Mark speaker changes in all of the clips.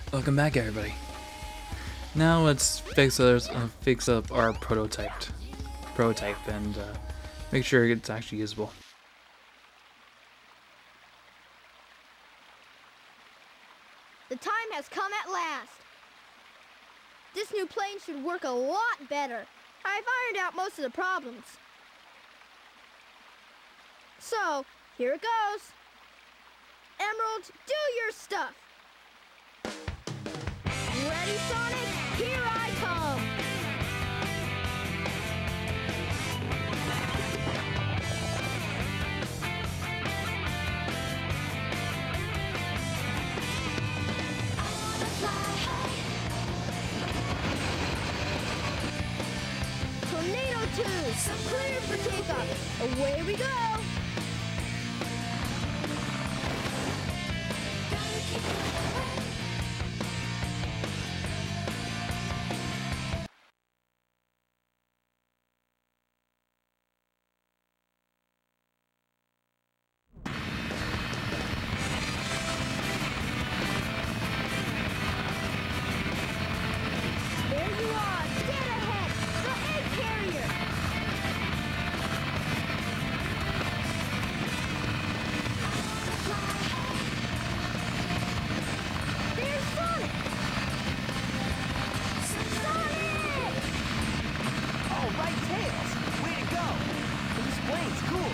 Speaker 1: Welcome back, everybody. Now let's fix up our prototype and make sure it's actually usable.
Speaker 2: The time has come at last. This new plane should work a lot better. I've ironed out most of the problems. So, here it goes. Emerald, do your stuff. Ready, Sonic? Here I come. Tornado 2, clear for takeoff. Away we go. There you are, dead ahead, the egg carrier. There's Sonic. Sonic!
Speaker 3: All right, Tails. Way to go. This plane's cool.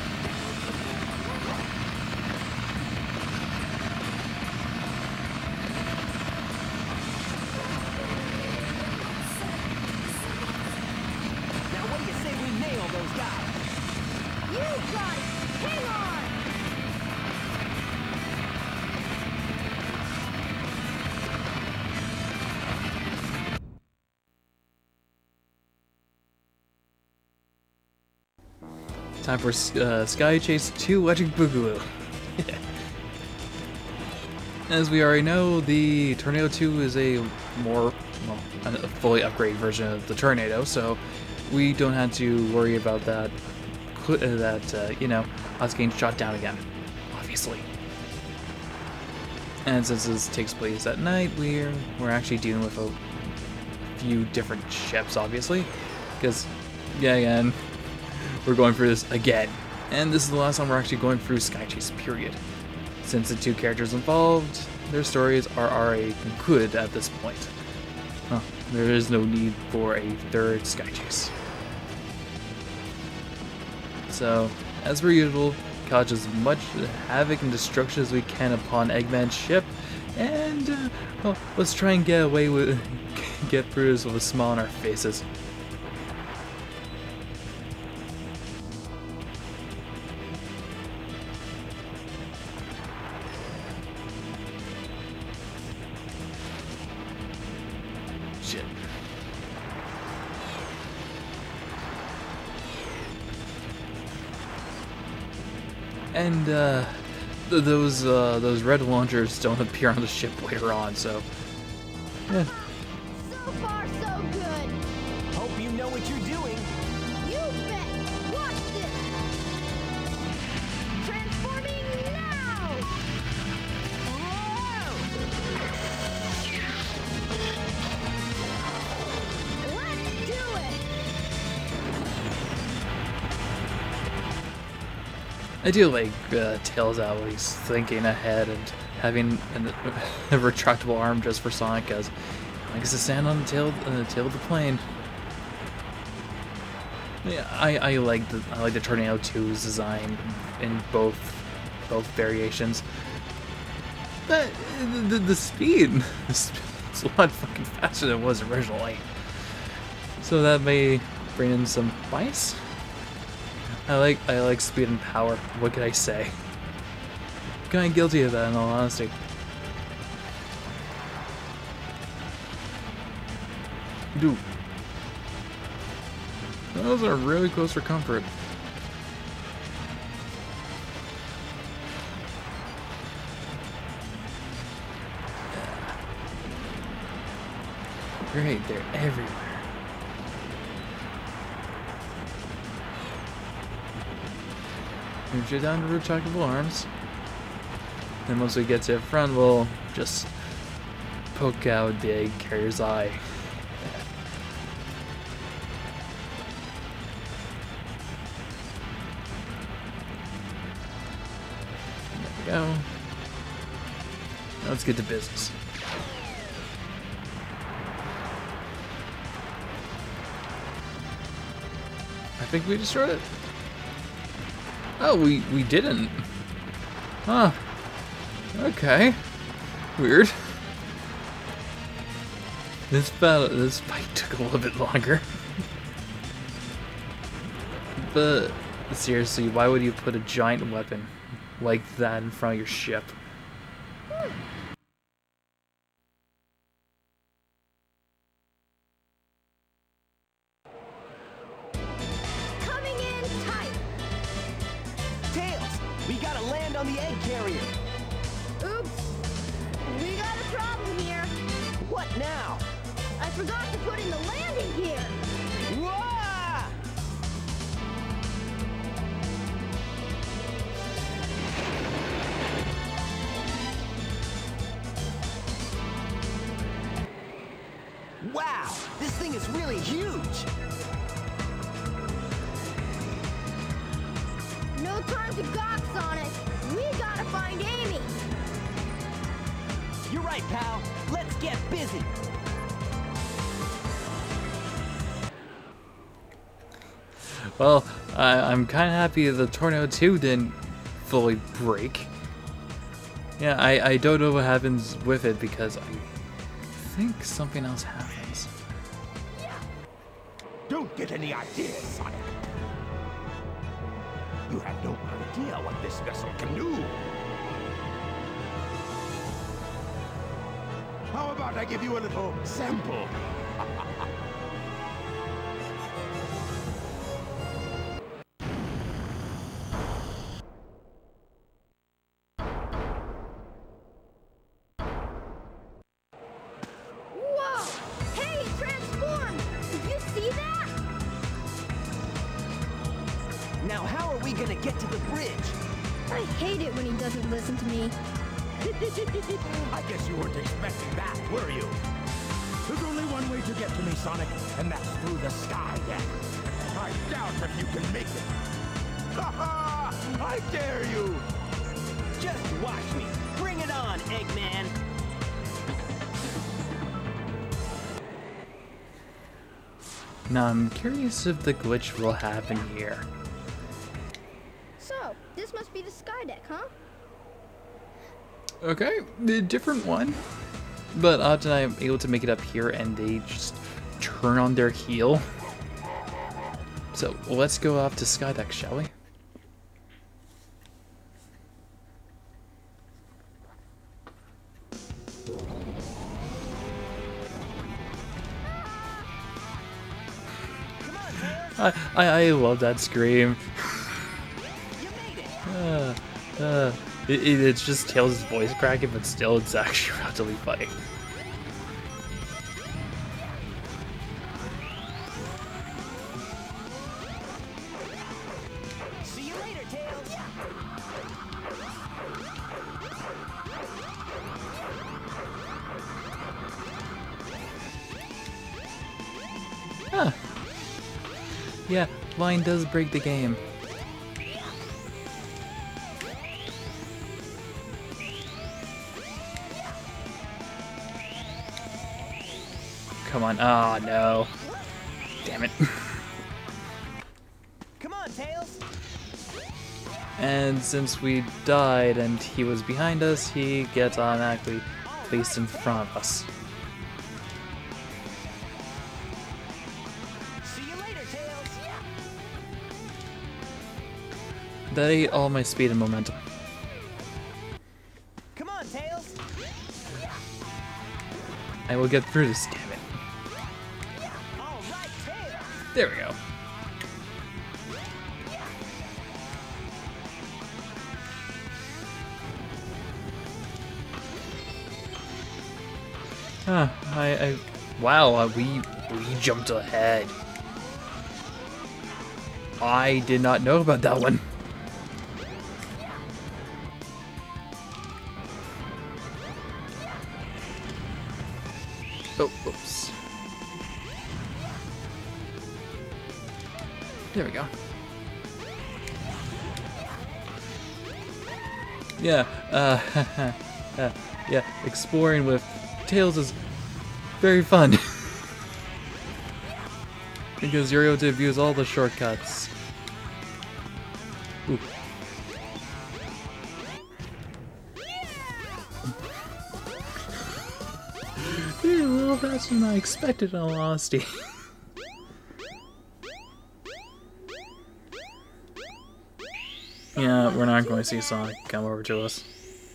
Speaker 3: Now, what do you say we nail those guys?
Speaker 2: You got it. Hang on.
Speaker 1: Time for Sky Chase 2 Electric Boogaloo. As we already know, the Tornado 2 is a fully upgraded version of the Tornado, so we don't have to worry about that, us getting shot down again, obviously. And since this takes place at night, we're actually dealing with a few different ships, obviously, because, yeah, again, we're going through this again. And this is the last time we're actually going through Sky Chase, period. Since the two characters involved, their stories are already concluded at this point. There is no need for a third Sky Chase. So, as per usual, cause as much havoc and destruction as we can upon Eggman's ship, and let's try and get through this with a smile on our faces. Shit. And those red launchers don't appear on the ship later on, so yeah.
Speaker 2: So far, so good.
Speaker 3: Hope you know what you're doing.
Speaker 2: You bet. Watch this. Transforming now. Let's do it.
Speaker 1: I do like Tails out when he's thinking ahead and having a retractable arm just for Sonic, as he likes to stand on the tail of the plane. Yeah, I like the Tornado 2's design in both variations, but the speed it's a lot fucking faster than it was originally. So that may bring in some bias. I like speed and power. What can I say? Kind of guilty of that, in all honesty. Dude, those are really close for comfort. Great, they're everywhere. Move you down to retractable arms. Then once we get to the front, we'll just poke out the egg carrier's eye. There we go. Now let's get to business. I think we destroyed it. Oh, we didn't. Huh. Okay. Weird. This fight took a little bit longer. But seriously, why would you put a giant weapon like that in front of your ship?
Speaker 2: Coming in tight.
Speaker 3: Tails, we gotta land on the egg carrier.
Speaker 2: Oops. We got a problem here.
Speaker 3: What now?
Speaker 2: I forgot to put in the landing gear.
Speaker 3: Whoa! Wow, this thing is really huge.
Speaker 2: No time to gawk, Sonic. We gotta find Amy.
Speaker 3: You're right, pal. Let's get busy.
Speaker 1: Well, I'm kind of happy the Tornado 2 didn't fully break. Yeah, I don't know what happens with it because I think something else happens.
Speaker 4: Don't get any ideas, Sonic. You have no idea what this vessel can do. How about I give you a little sample?
Speaker 2: Whoa! Hey, it transformed! Did you see that?
Speaker 3: Now how are we gonna get to the bridge?
Speaker 2: I hate it when he doesn't listen to me.
Speaker 4: I guess you weren't expecting that, were you? There's only one way to get to me, Sonic, and that's through the sky deck. I doubt if you can make it. Ha ha! I dare you!
Speaker 3: Just watch me. Bring it on, Eggman.
Speaker 1: Now I'm curious if the glitch will happen here.
Speaker 2: So, this must be the sky deck, huh?
Speaker 1: Okay, a different one. But often I'm able to make it up here and they just turn on their heel. So let's go off to Skydeck, shall we? I love that scream.
Speaker 3: You made it.
Speaker 1: It's just Tails' voice cracking, but still it's actually relatively funny.
Speaker 3: See you later, Tails.
Speaker 1: Huh. Yeah, Line does break the game. Come on. Oh, no. Damn it.
Speaker 3: Come on, Tails.
Speaker 1: And since we died and he was behind us, he gets automatically placed in front of us.
Speaker 3: See you later, Tails.
Speaker 1: That ate all my speed and momentum.
Speaker 3: Come on, Tails.
Speaker 1: I will get through this, damn it.
Speaker 3: All right, Tails.
Speaker 1: There we go. Huh, wow, we jumped ahead. I did not know about that one. Oh, oops. There we go. Yeah, yeah, exploring with Tails is very fun. Because you're able to use all the shortcuts. Ooh. You're a little faster than I expected, in all honesty. Yeah, we're not going to see Sonic come over to us.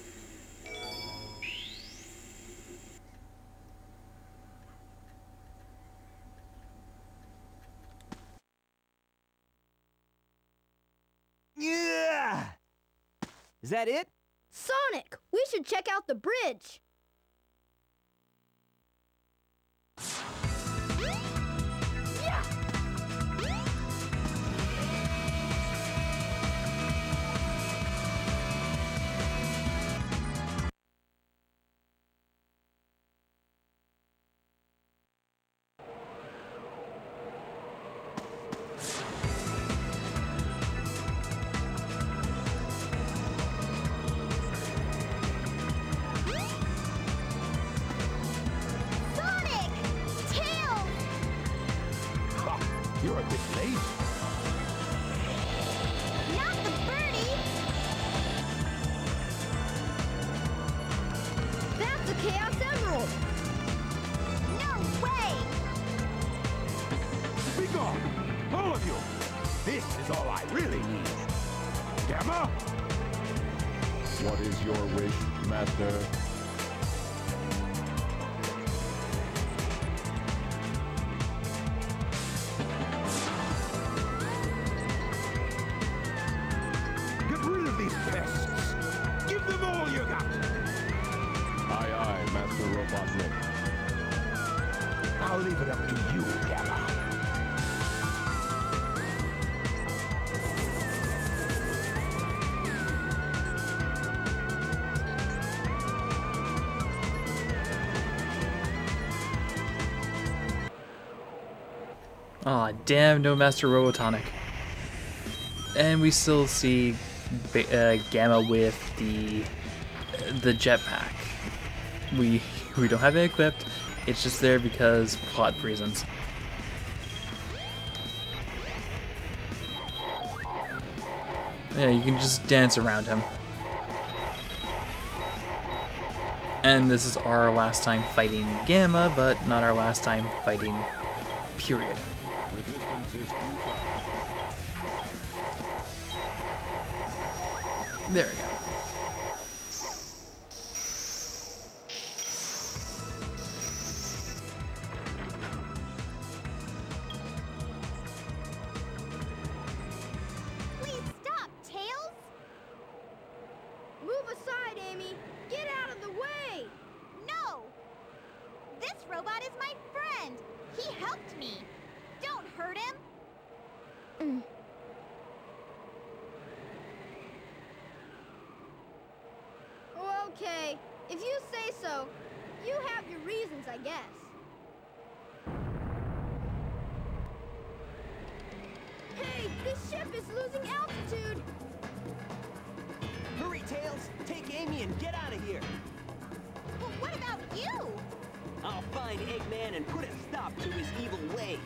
Speaker 3: Yeah! Is that it?
Speaker 2: Sonic, we should check out the bridge. Sonic! Tails!
Speaker 4: Ha! You're a bit late.
Speaker 2: Not the birdie! That's a Chaos Emerald! No way!
Speaker 4: Be gone! All of you! This is all I really need. Gamma?
Speaker 5: What is your wish, Master?
Speaker 4: Get rid of these pests! Give them all you got!
Speaker 5: Aye, aye, Master Robotnik.
Speaker 4: I'll leave it up to you, Gamma.
Speaker 1: Aw, damn, no Master Robotonic. And we still see Gamma with the jetpack. We don't have it equipped. It's just there because plot reasons. Yeah, you can just dance around him. And this is our last time fighting Gamma, but not our last time fighting period.
Speaker 5: Resistance is futile.
Speaker 1: There we go.
Speaker 2: Please stop, Tails! Move aside, Amy! Get out of the way!
Speaker 6: No! This robot is my friend! He helped me! Don't hurt him!
Speaker 2: Okay, if you say so. You have your reasons, I guess. Hey, this ship is losing altitude!
Speaker 3: Hurry, Tails! Take Amy and get out of here!
Speaker 6: But what about you?
Speaker 3: I'll find Eggman and put a stop to his evil ways!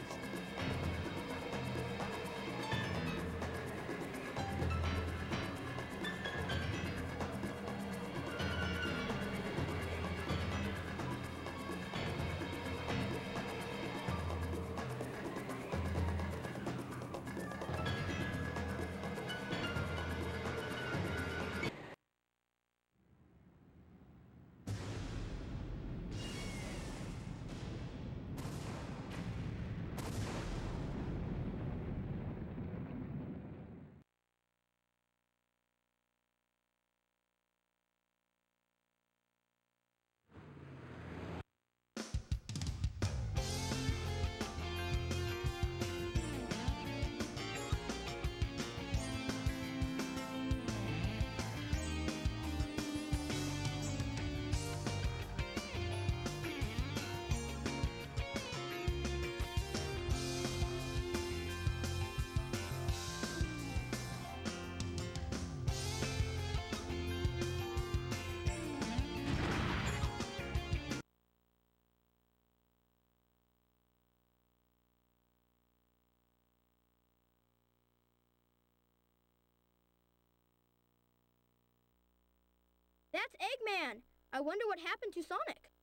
Speaker 2: That's Eggman! I wonder what happened to Sonic.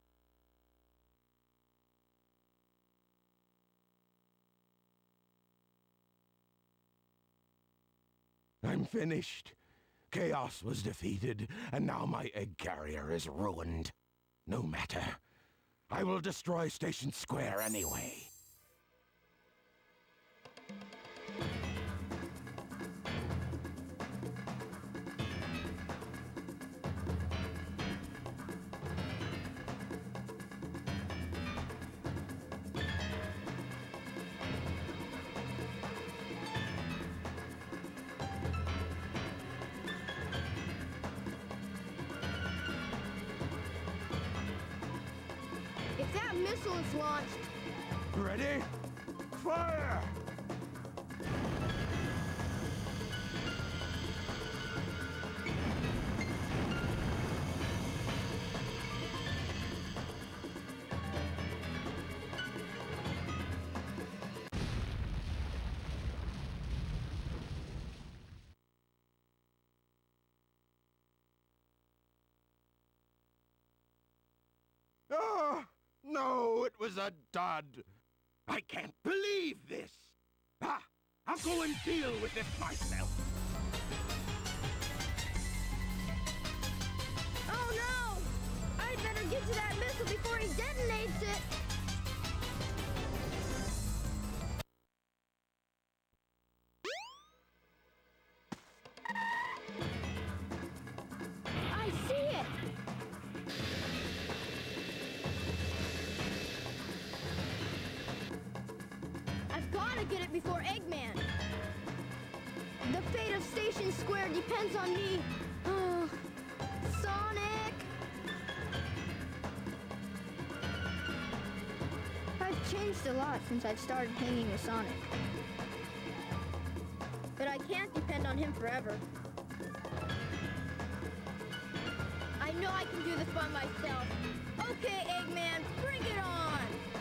Speaker 4: I'm finished. Chaos was defeated, and now my egg carrier is ruined. No matter. I will destroy Station Square anyway.
Speaker 2: If that missile is launched,
Speaker 4: Ready? Fire! Ah! No, it was a dud. I can't believe this. Ah, I'll go and deal with this myself.
Speaker 2: oh no! I'd better get to that missile before he detonates it! I see it! I've got to get it before Eggman. The fate of Station Square depends on me. Sonic! I've changed a lot since I've started hanging with Sonic. But I can't depend on him forever. I know I can do this by myself. Okay, Eggman, bring it on!